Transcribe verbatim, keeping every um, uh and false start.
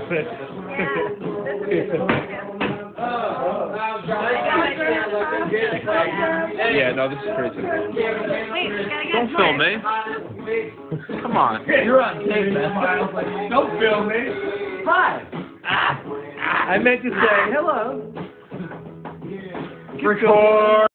Yeah, no, this is crazy. Don't film me. Come on. You're on tape, man. Don't film me. Hi. I meant to say hello. Record.